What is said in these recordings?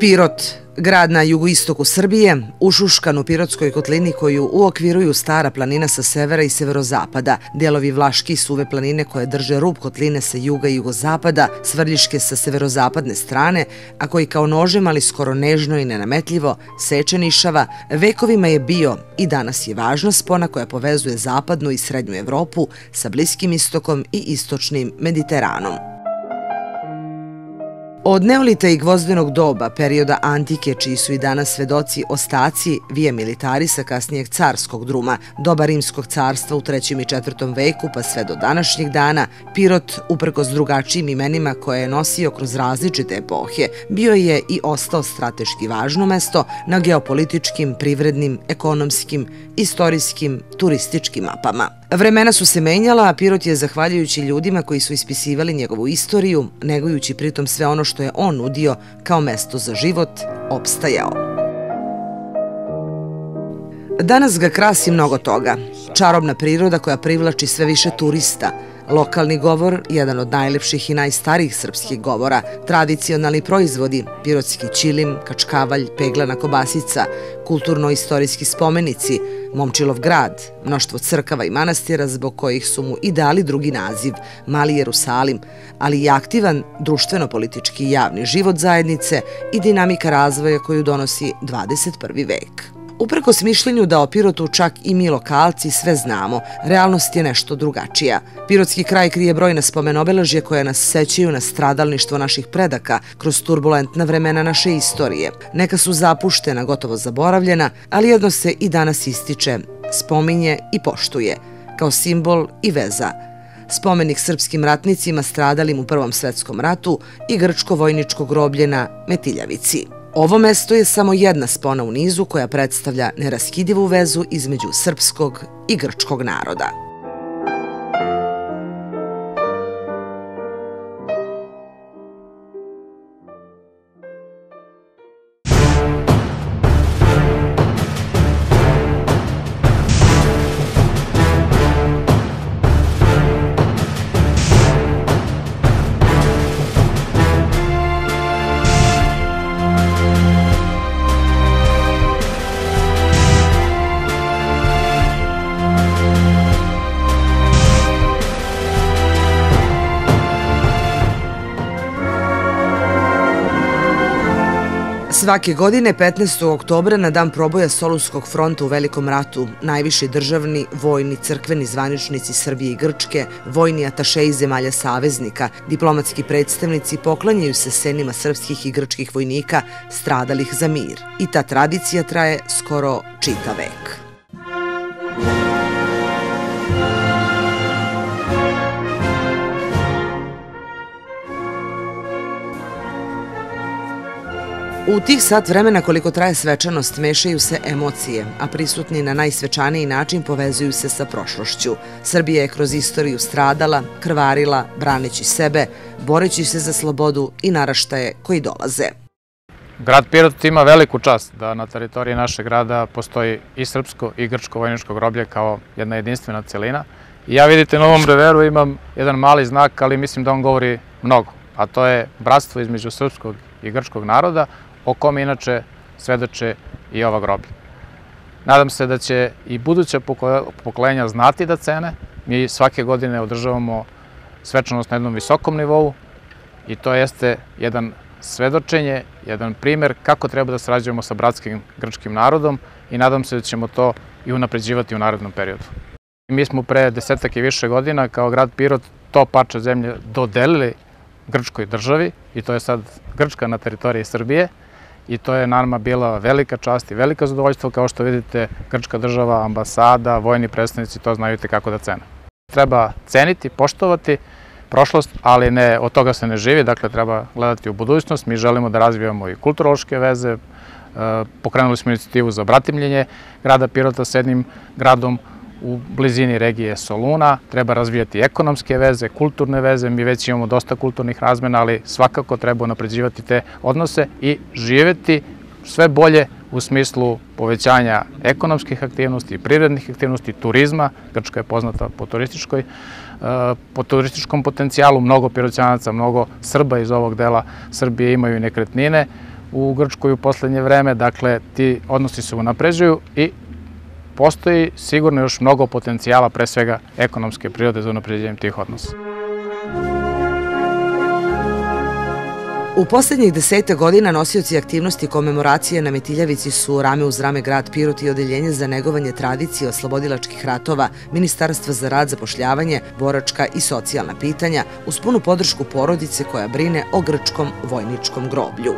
Pirot, grad na jugoistoku Srbije, ušuškan u Pirotskoj kotlini koju uokviruju Stara planina sa severa i severozapada, delovi Vlaške i Suve planine koje drže rub kotline sa juga i jugozapada, Svrljiške sa severozapadne strane, a koji kao nožem, ali skoro nežno i nenametljivo, seče nišava, vekovima je bio i danas je važna spona koja povezuje zapadnu i srednju Evropu sa Bliskim istokom i istočnim Mediteranom. Od neolita i gvozdenog doba, perioda antike, čiji su i danas svedoci ostaci vije militarisa kasnijeg carskog druma, doba Rimskog carstva u 3. i 4. veku pa sve do današnjih dana, Pirot, uprkos drugačijim imenima koje je nosio kroz različite epohe, bio je i ostao strateški važno mesto na geopolitičkim, privrednim, ekonomskim, istorijskim, turističkim mapama. Vremena su se menjala, a Pirot je, zahvaljujući ljudima koji su ispisivali njegovu istoriju, negujući pritom sve ono što je on nudio kao mesto za život, opstajao. Danas ga krasi mnogo toga. Čarobna priroda koja privlači sve više turista, lokalni govor, jedan od najlepših i najstarijih srpskih govora, tradicionalni proizvodi, pirotski ćilim, kačkavalj, peglana kobasica, kulturno-istorijski spomenici, Momčilov grad, mnoštvo crkava i manastira zbog kojih su mu i dali drugi naziv, Mali Jerusalim, ali i aktivan društveno-politički javni život zajednice i dinamika razvoja koju donosi 21. vek. Uprkos mišljenju da o Pirotu čak i mi lokalci sve znamo, realnost je nešto drugačija. Pirotski kraj krije brojna spomen-obeležja koja nas sećaju na stradalništvo naših predaka kroz turbulentna vremena naše istorije. Neka su zapuštena, gotovo zaboravljena, ali jedno se i danas ističe, spominje i poštuje, kao simbol i veza. Spomenik srpskim ratnicima stradalim u Prvom svetskom ratu i grčko-vojničko groblje na Metiljavici. Ovo mesto je samo jedna spona u nizu koja predstavlja neraskidivu vezu između srpskog i grčkog naroda. Svake godine 15. oktobra na dan proboja Solunskog fronta u Velikom ratu, najviši državni, vojni, crkveni zvaničnici Srbije i Grčke, vojni atašeji zemalja saveznika, diplomatski predstavnici poklanjaju se senima srpskih i grčkih vojnika stradalih za mir. I ta tradicija traje skoro čitav vek. U tih sat vremena koliko traje svečanost mešaju se emocije, a prisutni na najsvečaniji način povezuju se sa prošlošću. Srbija je kroz istoriju stradala, krvarila, braneći sebe, boreći se za slobodu i naraštaje koji dolaze. Grad Pirot ima veliku čast da na teritoriji našeg grada postoji i srpsko i grčko vojničko groblje kao jedna jedinstvena celina. I ja, vidite, na ovom reveru imam jedan mali znak, ali mislim da on govori mnogo, a to je bratstvo između srpskog i grčkog naroda, o kome inače svedoče i ova groblja. Nadam se da će i buduća pokolenja znati da cene. Mi svake godine održavamo svečanost na jednom visokom nivou i to jeste jedan svedočenje, jedan primer kako treba da sarađujemo sa bratskim grčkim narodom i nadam se da ćemo to i unapređivati u narednom periodu. Mi smo pre 10 i više godina kao grad Pirot to parče zemlje dodelili grčkoj državi i to je sad Grčka na teritoriji Srbije i to je nama bila velika čast i velika zadovoljstvo. Kao što vidite, grčka država, ambasada, vojni predstavnici to znaju kako da cene. Treba ceniti, poštovati prošlost, ali od toga se ne živi, dakle treba gledati u budućnost. Mi želimo da razvijamo i kulturološke veze, pokrenuli smo inicijativu za bratimljenje grada Pirota s jednim gradom u blizini regije Soluna, treba razvijati ekonomske veze, kulturne veze, mi već imamo dosta kulturnih razmena, ali svakako treba unapređivati te odnose i živeti sve bolje u smislu povećanja ekonomskih aktivnosti, privrednih aktivnosti, turizma. Grčka je poznata po turističkom potencijalu, mnogo Piroćanaca, mnogo Srba iz ovog dela Srbije imaju nekretnine u Grčkoj u poslednje vreme, dakle ti odnosi se unapređuju i postoji sigurno još mnogo potencijala, pre svega ekonomske prirode za unapređenjem tih odnosa. U poslednjih 10 godina nosioci aktivnosti komemoracije na Metiljavici su rame uz rame grad Pirot i Odeljenje za negovanje tradicije oslobodilačkih ratova, Ministarstva za rad, zapošljavanje, boračka i socijalna pitanja, uz punu podršku porodice koja brine o grčkom vojničkom groblju.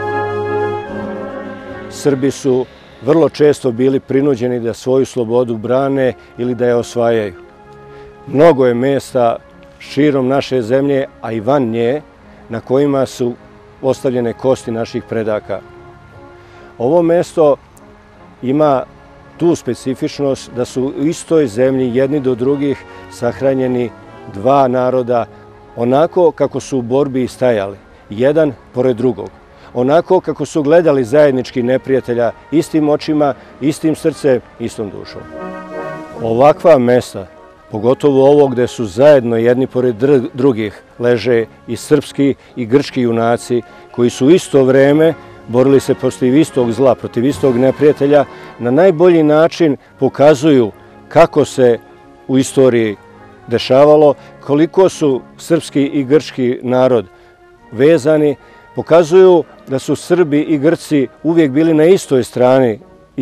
Srbi su vrlo često bili prinuđeni da svoju slobodu brane ili da je osvajaju. Mnogo je mesta širom naše zemlje, a i van nje, na kojima su ostavljene kosti naših predaka. Ovo mesto ima tu specifičnost da su u istoj zemlji jedni do drugih sahranjeni dva naroda onako kako su u borbi stajali, jedan pored drugog. Onako kako su gledali zajednički neprijatelja istim očima, istim srcem, istom dušom. Ovakva mesta, pogotovo ovo gde su zajedno jedni pored drugih, leže i srpski i grčki junaci koji su isto vreme borili se protiv istog zla, protiv istog neprijatelja, na najbolji način pokazuju kako se u istoriji dešavalo, koliko su srpski i grčki narod vezani, pokazuju da su Srbi i Grci uvijek bili na istoj strani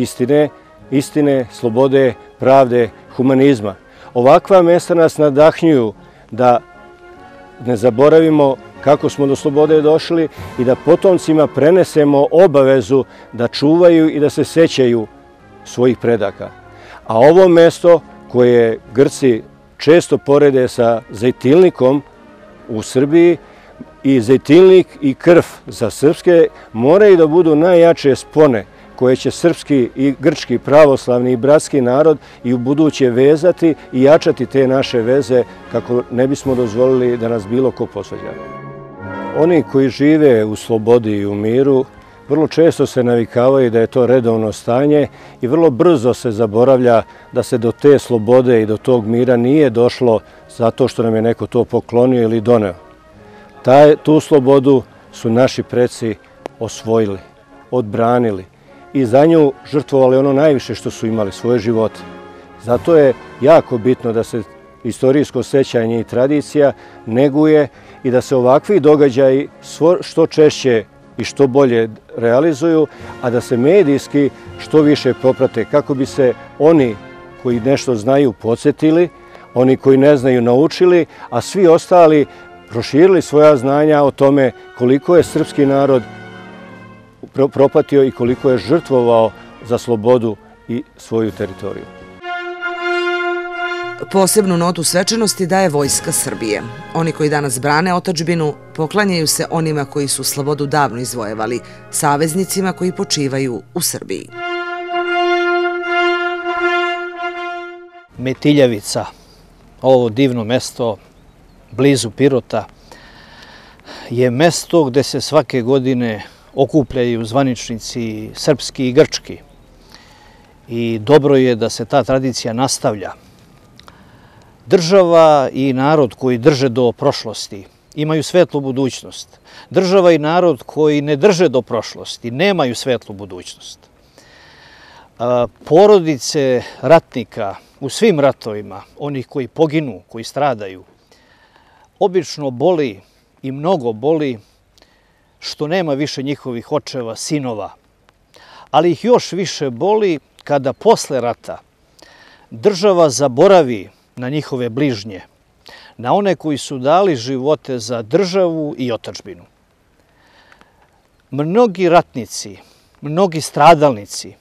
istine, slobode, pravde, humanizma. Ovakva mesta nas nadahnjuju da ne zaboravimo kako smo do slobode došli i da potomcima prenesemo obavezu da čuvaju i da se sećaju svojih predaka. A ovo mesto koje Grci često porede sa Zejtilnikom u Srbiji, i Zejtilnik i krv za srpske moraju da budu najjače spone koje će srpski i grčki pravoslavni i bratski narod i u buduće vezati i jačati te naše veze kako ne bismo dozvolili da nas bilo ko posvađa. Oni koji žive u slobodi i u miru vrlo često se navikavaju da je to redovno stanje i vrlo brzo se zaboravlja da se do te slobode i do tog mira nije došlo zato što nam je neko to poklonio ili doneo. Tu slobodu su naši preci osvojili, odbranili i za nju žrtvovali ono najviše što su imali, svoje živote. Zato je jako bitno da se istorijsko sećanje i tradicija neguje i da se ovakvi događaji što češće i što bolje realizuju, a da se medijski što više poprate kako bi se oni koji nešto znaju podsjetili, oni koji ne znaju naučili, a svi ostali proširili svoja znanja o tome koliko je srpski narod propatio i koliko je žrtvovao za slobodu i svoju teritoriju. Posebnu notu svečanosti daje Vojska Srbije. Oni koji danas brane otadžbinu poklanjaju se onima koji su slobodu davno izvojevali, saveznicima koji počivaju u Srbiji. Metiljavica, ovo divno mesto blizu Pirota, je mesto gde se svake godine okupljaju zvaničnici srpski i grčki. I dobro je da se ta tradicija nastavlja. Država i narod koji drže do prošlosti imaju svetlu budućnost. Država i narod koji ne drže do prošlosti nemaju svetlu budućnost. Porodice ratnika u svim ratovima, onih koji poginu, koji stradaju, obično boli i mnogo boli što nema više njihovih očeva, sinova, ali ih još više boli kada posle rata država zaboravi na njihove bližnje, na one koji su dali živote za državu i otadžbinu. Mnogi ratnici, mnogi stradalnici,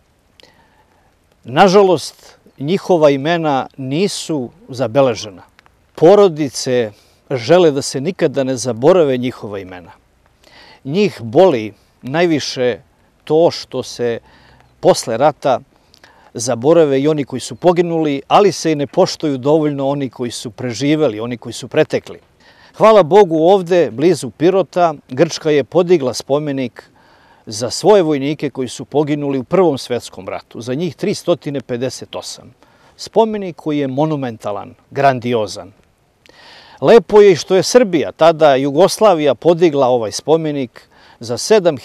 nažalost, njihova imena nisu zabeležena. Porodice žele da se nikada ne zaborave njihova imena. Njih boli najviše to što se posle rata zaborave i oni koji su poginuli, ali se i ne poštuju dovoljno oni koji su preživeli, oni koji su pretekli. Hvala Bogu, ovde, blizu Pirota, Grčka je podigla spomenik za svoje vojnike koji su poginuli u Prvom svetskom ratu, za njih 358. Spomenik koji je monumentalan, grandiozan. Lepo je i što je Srbija, tada Jugoslavija, podigla ovaj spomenik za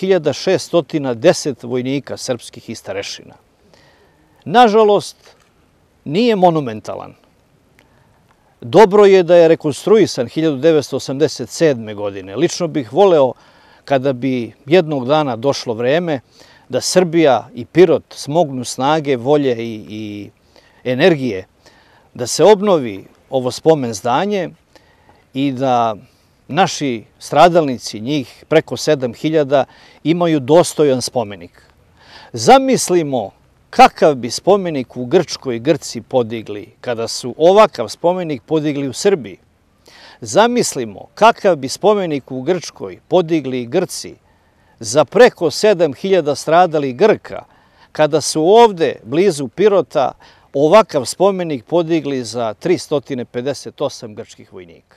7610 vojnika srpskih i starešina. Nažalost, nije monumentalan. Dobro je da je rekonstruisan 1987. godine. Lično bih voleo kada bi jednog dana došlo vreme da Srbija i Pirot smognu snage, volje i energije da se obnovi ovo spomen zdanje i da naši stradalnici, njih preko 7000, imaju dostojan spomenik. Zamislimo kakav bi spomenik u Grčkoj Grci podigli kada su ovakav spomenik podigli u Srbiji. Zamislimo kakav bi spomenik u Grčkoj podigli Grci za preko 7000 stradalih Grka kada su ovde blizu Pirota ovakav spomenik podigli za 358 grčkih vojnika.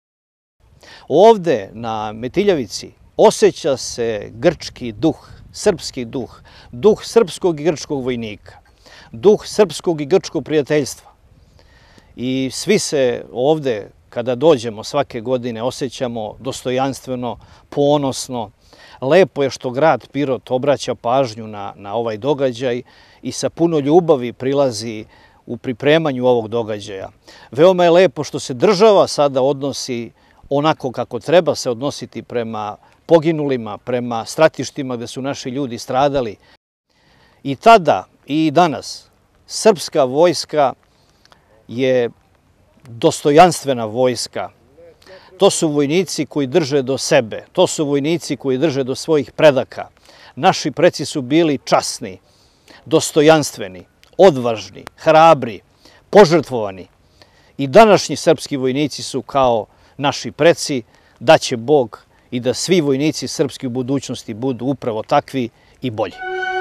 Ovde na Metiljavici osjeća se grčki duh, srpski duh, duh srpskog i grčkog vojnika, duh srpskog i grčkog prijateljstva. I svi se ovde, kada dođemo svake godine, osjećamo dostojanstveno, ponosno. Lepo je što grad Pirot obraća pažnju na ovaj događaj i sa puno ljubavi prilazi u pripremanju ovog događaja. Veoma je lepo što se država sada odnosi onako kako treba se odnositi prema poginulima, prema stratištima gde su naši ljudi stradali. I tada i danas srpska vojska je dostojanstvena vojska. To su vojnici koji drže do sebe, to su vojnici koji drže do svojih predaka. Naši preci su bili časni, dostojanstveni, odvažni, hrabri, požrtvovani. I današnji srpski vojnici su kao naši preci, da će Bog i da svi vojnici srpski u budućnosti budu upravo takvi i bolji.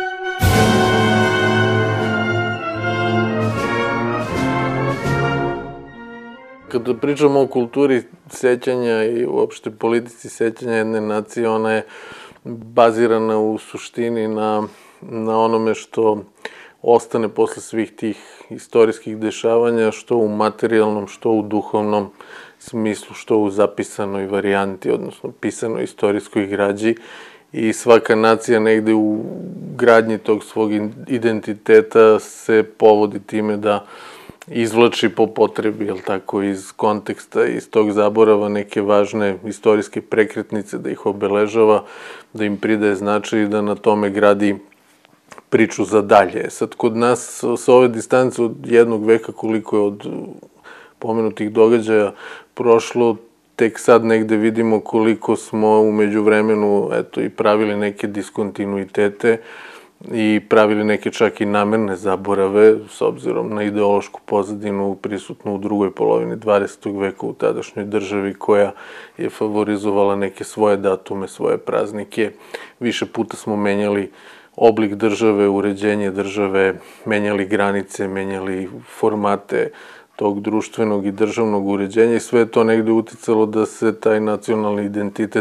Kada pričamo o kulturi sećanja i uopšte politici sećanja jedne nacije, ona je bazirana u suštini na onome što ostane posle svih tih istorijskih dešavanja, što u materijalnom, što u duhovnom smislu, što u zapisanoj varijanti, odnosno pisanoj istorijskoj građi. I svaka nacija negde u gradnji tog svog identiteta se povodi time da izvlači po potrebi, jel tako, iz konteksta, iz tog zaborava neke važne istorijske prekretnice, da ih obeležava, da im pridaje značaj i da na tome gradi priču za dalje. Sad, kod nas, sa ove distance od jednog veka, koliko je od pomenutih događaja prošlo, tek sad negde vidimo koliko smo umeđu vremenu, eto, i pravili neke diskontinuitete i pravili neke čak i namerne zaborave, s obzirom na ideološku pozadinu prisutnu u drugoj polovini 20. veka u tadašnjoj državi, koja je favorizovala neke svoje datume, svoje praznike. Više puta smo menjali oblik države, uređenje države, menjali granice, menjali formate tog društvenog i državnog uređenja i sve je to negde uticalo da se taj nacionalni identitet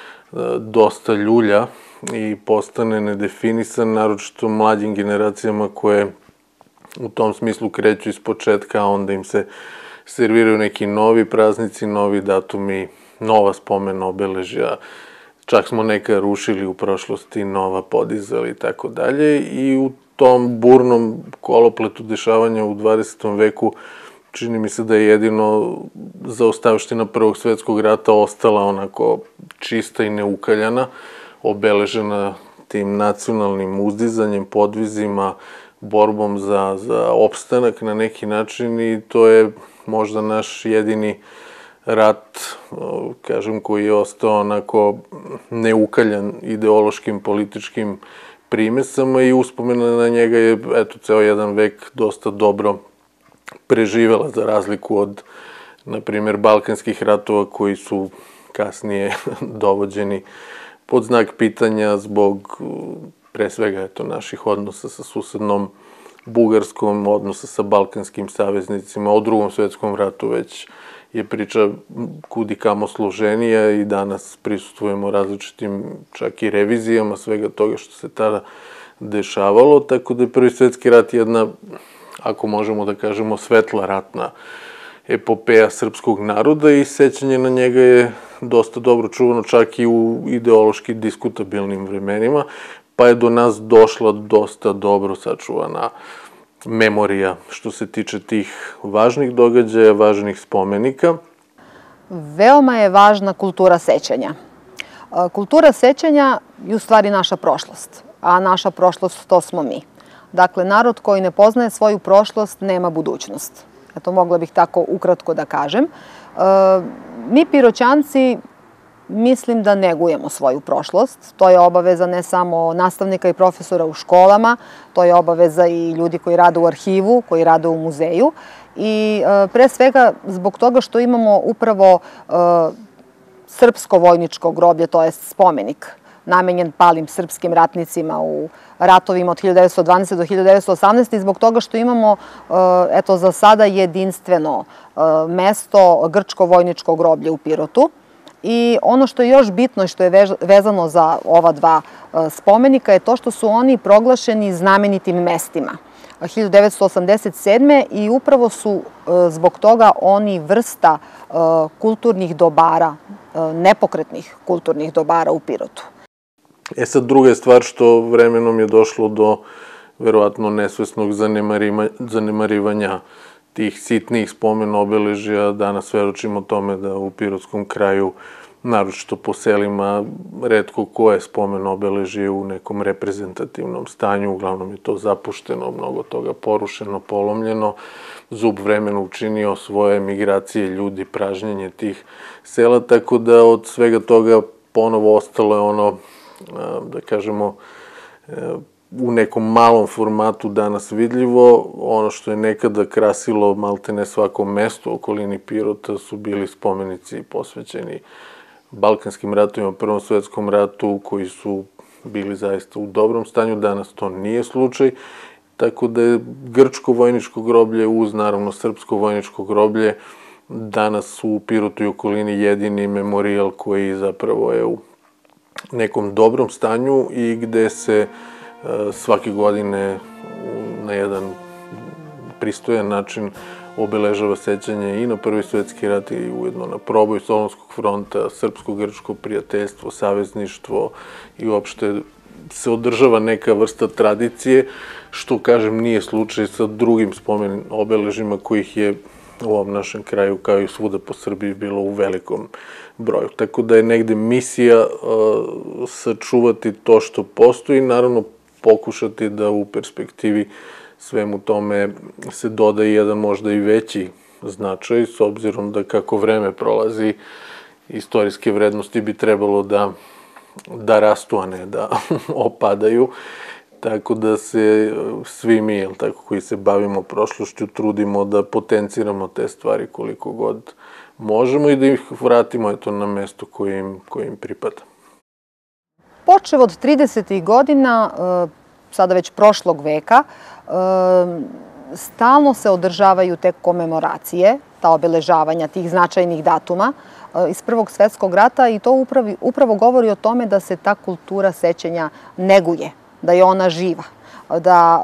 dosta ljulja i postane nedefinisan, naročito mlađim generacijama koje u tom smislu kreću iz početka, a onda im se serviraju neki novi praznici, novi datumi, nova spomen obeležja. Čak smo neka rušili u prošlosti, nova podizali i tako dalje. I u tom burnom kolopletu dešavanja u 20. veku čini mi se da je jedino zaostavština Prvog svetskog rata ostala onako čista i neukaljana, obeležena tim nacionalnim uzdizanjem, podvizima, borbom za opstanak na neki način i to je možda naš jedini rat, kažem, koji je ostao onako neukaljan ideološkim, političkim primesama i uspomena na njega je, eto, ceo jedan vek dosta dobro preživela, za razliku od, na primjer, balkanskih ratova koji su kasnije dovođeni pod znak pitanja zbog, pre svega, eto, naših odnosa sa susednom Bugarskom, odnosa sa balkanskim saveznicima. O Drugom svetskom ratu već je priča kudikamo složenija i danas prisustvujemo različitim čak i revizijama svega toga što se tada dešavalo, tako da je Prvi svetski rat jedna, ako možemo da kažemo, svetla ratna epopeja srpskog naroda i sećanje na njega je dosta dobro čuvano čak i u ideološki diskutabilnim vremenima, pa je do nas došla dosta dobro sačuvana memorija što se tiče tih važnih događaja, važnih spomenika. Veoma je važna kultura sećanja. Kultura sećanja je u stvari naša prošlost, a naša prošlost to smo mi. Dakle, narod koji ne poznaje svoju prošlost nema budućnost. Eto, mogla bih tako ukratko da kažem. Mi Piroćanci mislim da negujemo svoju prošlost. To je obaveza ne samo nastavnika i profesora u školama, to je obaveza i ljudi koji rade u arhivu, koji rade u muzeju. I pre svega zbog toga što imamo upravo srpsko vojničko groblje, to je spomenik namenjen palim srpskim ratnicima u ratovima od 1912. do 1918. i zbog toga što imamo, eto, za sada jedinstveno mesto Grčko vojničko groblje u Pirotu. I ono što je još bitno i što je vezano za ova dva spomenika je to što su oni proglašeni znamenitim mestima 1987. i upravo su zbog toga oni vrsta kulturnih dobara, nepokretnih kulturnih dobara u Pirotu. Sad druga je stvar što vremenom je došlo do verovatno nesvesnog zanemarivanja tih sitnijih spomen obeležja. Danas svedočimo tome da u pirotskom kraju, naročito po selima, retko koje spomen obeležje u nekom reprezentativnom stanju. Uglavnom je to zapušteno, mnogo toga porušeno, polomljeno. Zub vremena učinio svoje migracije ljudi, pražnjenje tih sela, tako da od svega toga ponovo ostalo je ono, da kažemo, u nekom malom formatu danas vidljivo. Ono što je nekada krasilo maltene svako mesto u okolini Pirota su bili spomenici posvećeni Balkanskim ratovima, Prvom svetskom ratu, koji su bili zaista u dobrom stanju. Danas to nije slučaj, tako da je Grčko vojničko groblje uz, naravno, Srpsko vojničko groblje danas u Pirotu i okolini jedini memorijal koji zapravo je u nekom dobrom stanju i gde se svake godine na jedan pristojan način obeležava sećanje i na Prvi svetski rat i ujedno na proboj Solunskog fronta, srpsko-grčko prijateljstvo, savezništvo i uopšte se održava neka vrsta tradicije, što, kažem, nije slučaj sa drugim spomen obeležima kojih je u ovom našem kraju, kao i svuda po Srbiji, bilo u velikom broju. Tako da je negde misija sačuvati to što postoji, naravno pokušati da u perspektivi svemu tome se doda i jedan možda i veći značaj, s obzirom da kako vreme prolazi, istorijske vrednosti bi trebalo da rastu, a ne da opadaju. Tako da se svi mi, koji se bavimo prošlošću, trudimo da potenciramo te stvari koliko god možemo i da ih vratimo na mesto koje im pripada. Počev od 30. godina, sada već prošlog veka, stalno se održavaju te komemoracije, ta obeležavanja tih značajnih datuma iz Prvog svetskog rata i to upravo govori o tome da se ta kultura sećanja neguje, da je ona živa, da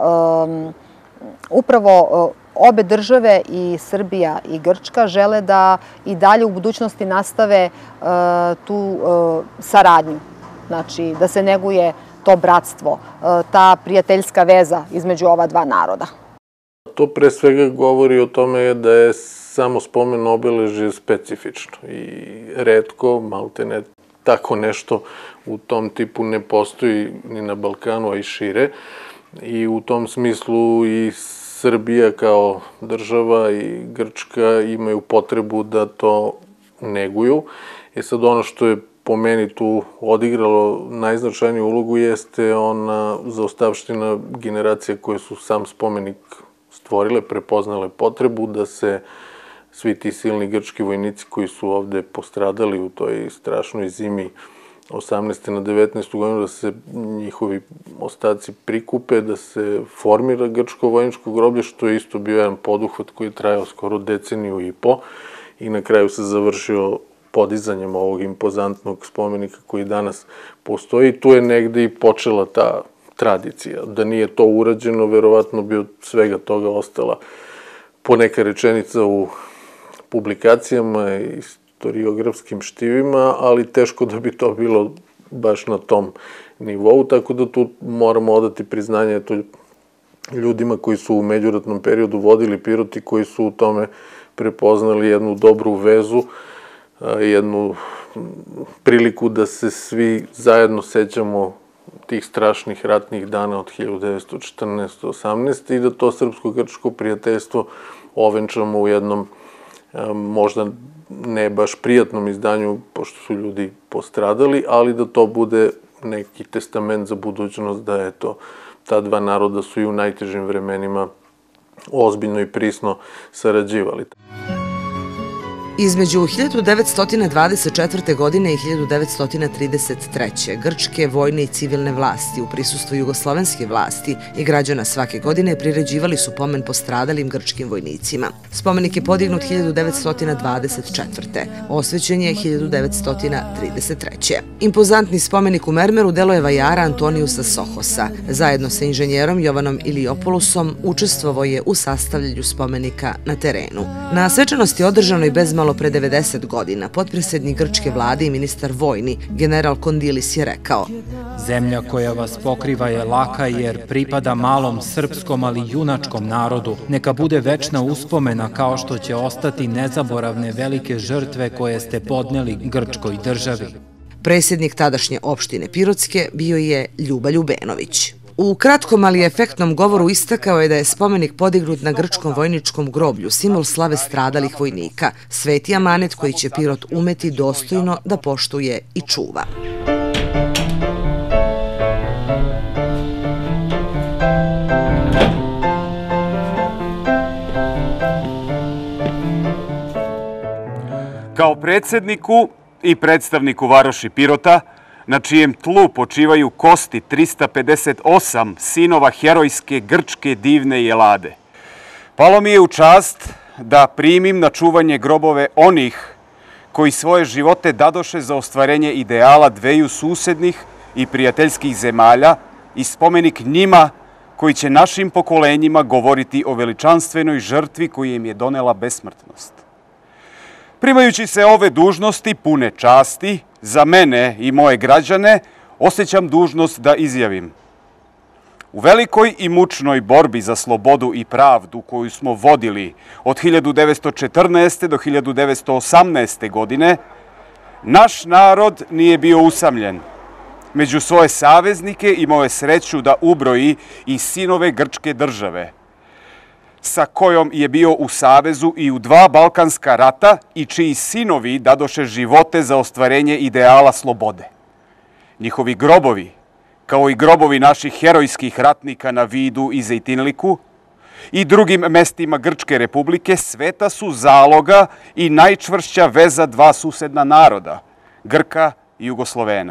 upravo obe države, i Srbija i Grčka, žele da i dalje u budućnosti nastave tu saradnju. Znači, da se neguje to bratstvo, ta prijateljska veza između ova dva naroda. To pre svega govori o tome da je samo spomen obeležje specifično i retko, maltene tako nešto u tom tipu ne postoji ni na Balkanu, a i šire. I u tom smislu i Srbija kao država i Grčka imaju potrebu da to neguju. Sad ono što je po meni tu odigralo najznačajniju ulogu jeste ona zaostavština generacija koje su sam spomenik stvorile, prepoznale potrebu da se svi ti silni grčki vojnici koji su ovde postradali u toj strašnoj zimi 18. na 19. godinu, da se njihovi ostaci prikupe, da se formira Grčko vojničko groblje, što je isto bio jedan poduhvat koji je trajao skoro deceniju i po i na kraju se završio podizanjem ovog impozantnog spomenika koji danas postoji. Tu je negde i počela ta tradicija. Da nije to urađeno, verovatno bi od svega toga ostala poneka rečenica u publikacijama i historiografskim štivima, ali teško da bi to bilo baš na tom nivou, tako da tu moramo odati priznanje ljudima koji su u međuratnom periodu vodili Pirot i koji su u tome prepoznali jednu dobru vezu, jednu priliku da se svi zajedno sećamo tih strašnih ratnih dana od 1914-18 i da to srpsko-grčko prijateljstvo ovenčamo u jednom možda ne baš prijatnom izdanju, pošto su ljudi postradali, ali da to bude neki testament za budućnost, da je to ta dva naroda su i u najtežim vremenima ozbiljno i prisno sarađivali. Između 1924. godine i 1933. grčke vojne i civilne vlasti u prisustvu jugoslovenske vlasti i građana svake godine priređivali su pomen postradalim grčkim vojnicima. Spomenik je podignut 1924. Osvećen je 1933. Impozantni spomenik u mermeru delo je vajara Antoniusa Sohosa. Zajedno sa inženjerom Jovanom Iliopoulosom učestvovao je u sastavljanju spomenika na terenu. Na svečanosti održanoj bez malo pre 90 godina, potpredsjednik grčke vlade i ministar vojni, general Kondilis, je rekao: Zemlja koja vas pokriva je laka jer pripada malom srpskom, ali junačkom narodu. Neka bude večna uspomena kao što će ostati nezaboravne velike žrtve koje ste podneli grčkoj državi. Predsjednik tadašnje opštine Pirotske bio je Ljuba Ljubenović. U kratkom, ali efektnom govoru istakao je da je spomenik podignut na grčkom vojničkom groblju, simbol slave stradalih vojnika, sveti amanet koji će Pirot umeti dostojno da poštuje i čuva. Kao predsjedniku i predstavniku varoši Pirota, na čijem tlu počivaju kosti 358 sinova herojske grčke divne Jelade, palo mi je u čast da primim na čuvanje grobove onih koji svoje živote dadoše za ostvarenje ideala dveju susednih i prijateljskih zemalja i spomenik njima koji će našim pokolenjima govoriti o veličanstvenoj žrtvi koja im je donela besmrtnost. Primajući se ove dužnosti pune časti, za mene i moje građane osjećam dužnost da izjavim: u velikoj i mučnoj borbi za slobodu i pravdu koju smo vodili od 1914. do 1918. godine, naš narod nije bio usamljen. Među svoje saveznike imao je sreću da ubroji i sinove grčke države, sa kojom je bio u savezu i u dva balkanska rata i čiji sinovi dadoše živote za ostvarenje ideala slobode. Njihovi grobovi, kao i grobovi naših herojskih ratnika na Vidu i Zejtinliku i drugim mestima Grčke republike, sveta su zaloga i najčvršća veza dva susedna naroda, Grka i Jugoslovena.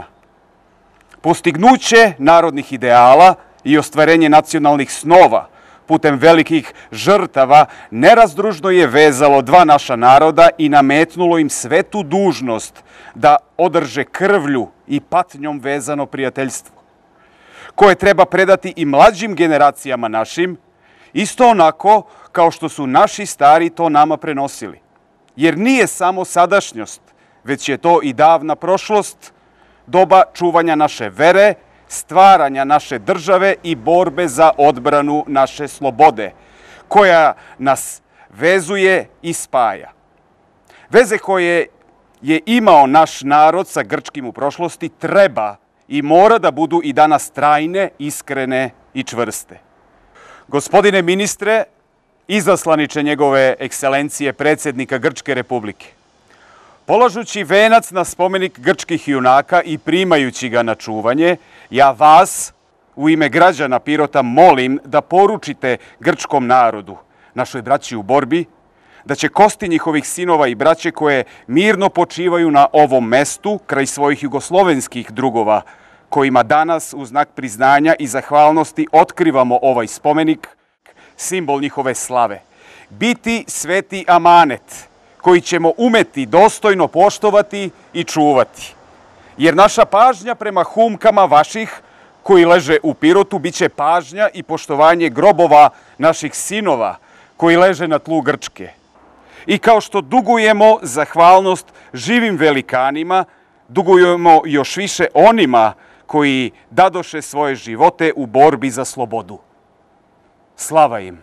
Postignuće narodnih ideala i ostvarenje nacionalnih snova putem velikih žrtava nerazdružno je vezalo dva naša naroda i nametnulo im svetu dužnost da održe krvlju i patnjom vezano prijateljstvo, koje treba predati i mlađim generacijama našim, isto onako kao što su naši stari to nama prenosili. Jer nije samo sadašnjost, već je to i davna prošlost, doba čuvanja naše vere, stvaranja naše države i borbe za odbranu naše slobode, koja nas vezuje i spaja. Veze koje je imao naš narod sa grčkim u prošlosti treba i mora da budu i danas trajne, iskrene i čvrste. Gospodine ministre, izaslaniče njegove ekscelencije predsjednika Grčke republike, polažući venac na spomenik grčkih junaka i primajući ga na čuvanje, ja vas, u ime građana Pirota, molim da poručite grčkom narodu, našoj braći u borbi, da će kosti njihovih sinova i braće koje mirno počivaju na ovom mestu, kraj svojih jugoslovenskih drugova, kojima danas u znak priznanja i zahvalnosti otkrivamo ovaj spomenik, simbol njihove slave, biti sveti amanet, koji ćemo umeti dostojno poštovati i čuvati. Jer naša pažnja prema humkama vaših, koji leže u Pirotu, bit će pažnja i poštovanje grobova naših sinova, koji leže na tlu Grčke. I kao što dugujemo zahvalnost živim velikanima, dugujemo još više onima koji dadoše svoje živote u borbi za slobodu. Slava im!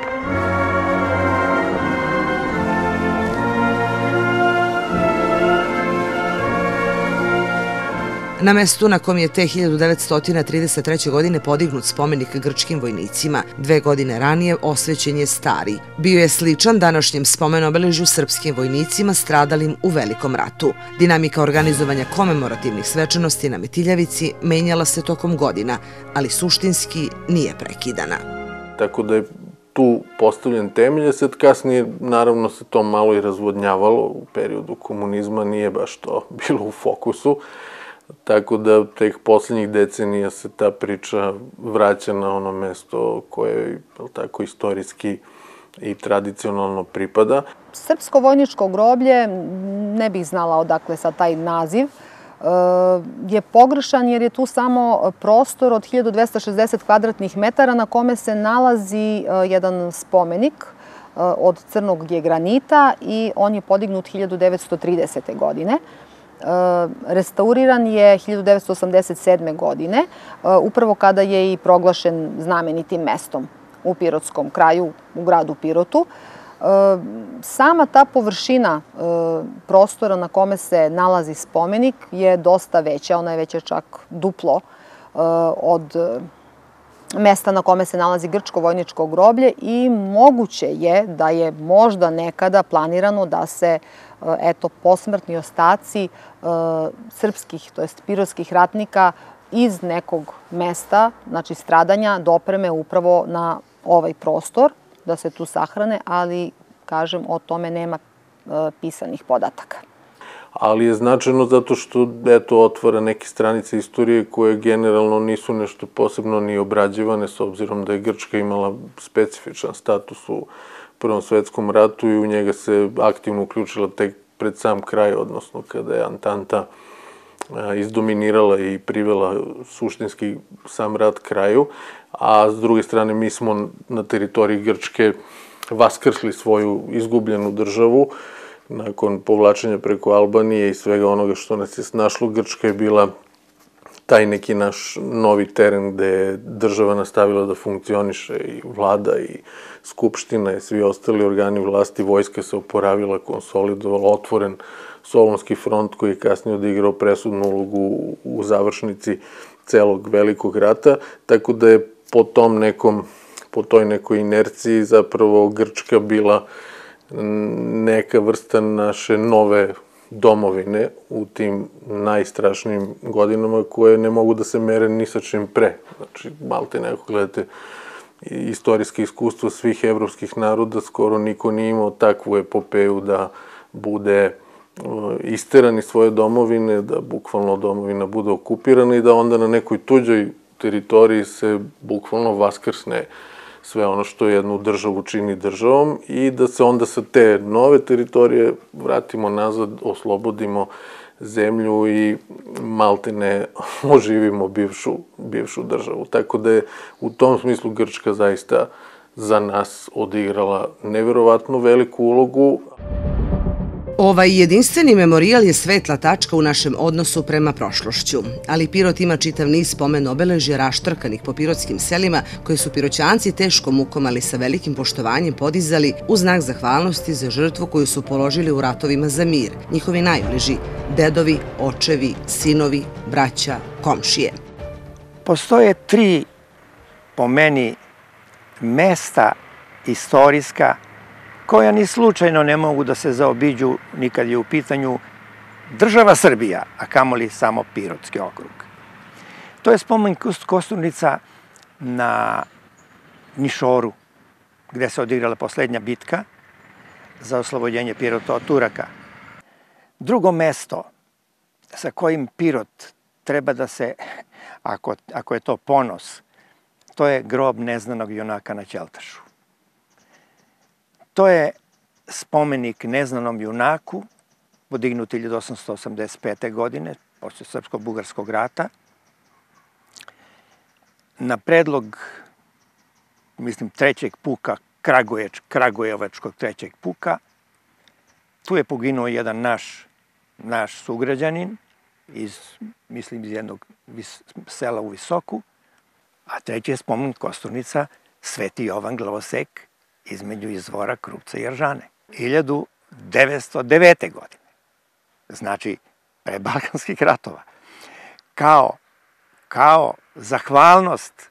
Na mestu na kom je te 1933. godine podignut spomenik grčkim vojnicima, 2 godine ranije osvećen je stari. Bio je sličan današnjem spomen-obeležju srpskim vojnicima stradalim u Velikom ratu. Dinamika organizovanja komemorativnih svečanosti na Metiljavici menjala se tokom godina, ali suštinski nije prekidana. Tako da je tu postavljen temelj, sad kasnije naravno se to malo i razvodnjavalo, u periodu komunizma nije baš to bilo u fokusu, tako da tek poslednjih decenija se ta priča vraća na ono mesto koje tako istorijski i tradicionalno pripada. Srpsko vojničko groblje, ne bih znala odakle sad taj naziv, je pogrešan jer je tu samo prostor od 1260 kvadratnih metara na kome se nalazi jedan spomenik od crnog granita i on je podignut 1930. godine. Restauriran je 1987. godine, upravo kada je i proglašen znamenitim mestom u Pirotskom kraju, u gradu Pirotu. Sama ta površina prostora na kome se nalazi spomenik je dosta veća, ona je veća čak duplo od mesta na kome se nalazi grčko vojničko groblje i moguće je da je možda nekada planirano da se posmrtni ostaci srpskih, to jest pirotskih ratnika iz nekog mesta, znači stradanja, dopreme upravo na ovaj prostor, da se tu sahrane, ali, kažem, o tome nema pisanih podataka. Ali je značajno zato što, otvara neke stranice istorije koje generalno nisu nešto posebno ni obrađivane, s obzirom da je Grčka imala specifičan status u Prvom svetskom ratu i u njega se aktivno uključila tek pred sam kraj, odnosno kada je Antanta izdominirala i privela suštinski sam rat kraju, a s druge strane mi smo na teritoriji Grčke vaskrsli svoju izgubljenu državu. Nakon povlačenja preko Albanije i svega onoga što nas je snašlo, Grčka je bila taj neki naš novi teren gde je država nastavila da funkcioniše i vlada i skupština i svi ostali organi vlasti, vojska se oporavila, konsolidovala, otvoren Solunski front koji je kasnije odigrao presudnu ulogu u završnici celog velikog rata, tako da je po toj nekoj inerciji zapravo Grčka bila neka vrsta naše nove domovine u tim najstrašnijim godinama koje ne mogu da se mere ni sa čim pre. Znači, malte neko gledate istorijske iskustva svih evropskih naroda, skoro niko nije imao takvu epopeju da bude isteran iz svoje domovine, da bukvalno domovina bude okupirana i da onda na nekoj tuđoj teritoriji se bukvalno vaskrsne sve ono što jednu državu čini državom i da se onda sa te nove teritorije vratimo nazad, oslobodimo zemlju i maltene oživimo bivšu državu. Tako da je u tom smislu Grčka zaista za nas odigrala neverovatno veliku ulogu. Ovaj jedinstveni memorijal je svetla tačka u našem odnosu prema prošlošću, ali Pirot ima čitav niz spomen obeležja raštrkanih po pirotskim selima koje su piroćanci teškom mukom, ali sa velikim poštovanjem podizali u znak zahvalnosti za žrtvu koju su položili u ratovima za mir, njihovi najbliži, dedovi, očevi, sinovi, braća, komšije. Postoje 3, po meni, mesta istorijska koja ni slučajno ne mogu da se zaobiđu ni kad je u pitanju država Srbija, a kamoli samo Pirotski okrug. To je spomen Kosturnica na Nišoru, gde se odigrala poslednja bitka za oslobođenje Pirota od Turaka. Drugo mesto sa kojim Pirot treba da se, ako je to ponos, to je grob neznanog junaka na Ćeltašu. To je spomenik neznanom junaku, podignut 1885. godine, posle Srpsko-bugarskog rata. Na predlog, mislim, trećeg puka, Kragujevačkog trećeg puka, Tu je poginuo jedan naš sugrađanin, mislim iz jednog sela u Visoku, a treći je spomenut kosturnica Sveti Jovan Glavosek između izvora Krupca i Aržane. 1909. godine. Znači, pre Balkanskih ratova. Kao zahvalnost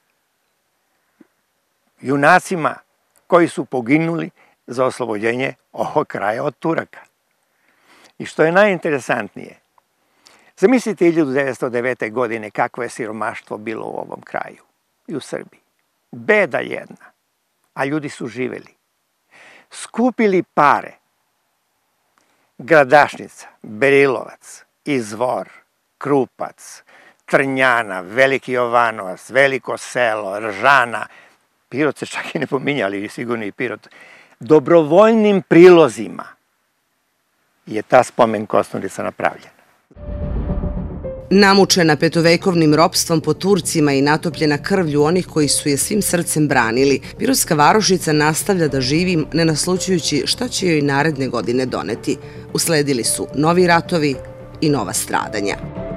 junacima koji su poginuli za oslobođenje ovog kraja od Turaka. I što je najinteresantnije, zamislite 1909. godine kakvo je siromaštvo bilo u ovom kraju i u Srbiji. Beda jedna, a ljudi su živeli. Skupili pare, Gradašnica, Berilovac, Izvor, Krupac, Trnjana, Veliki Jovanovac, Veliko selo, Ržana, Pirot se čak i ne pominjali, sigurno i Pirot. Dobrovoljnim prilozima je ta spomen kosturnica napravljena. Namučena petovekovnim ropstvom po Turcima i natopljena krvlju onih koji su je svim srcem branili, Pirotska varošica nastavlja da živi ne naslućujući šta će joj naredne godine doneti. Usledili su novi ratovi i nova stradanja.